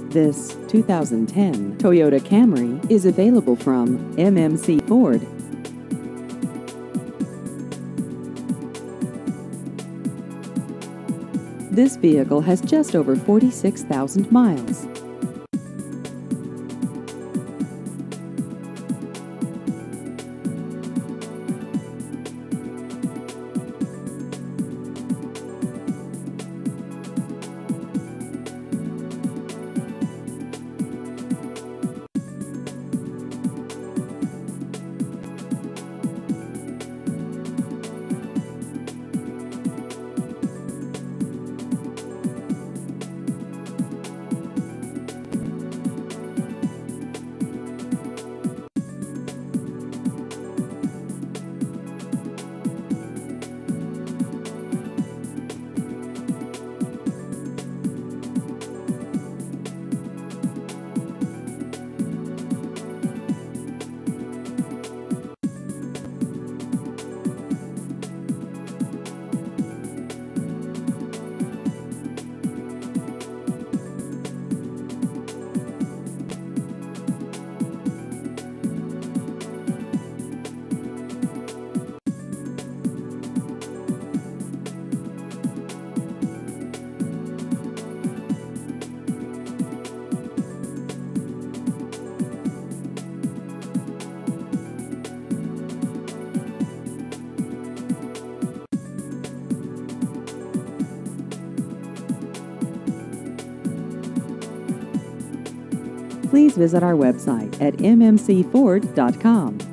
This 2010 Toyota Camry is available from MMC Ford. This vehicle has just over 46,000 miles. Please visit our website at mmcford.com.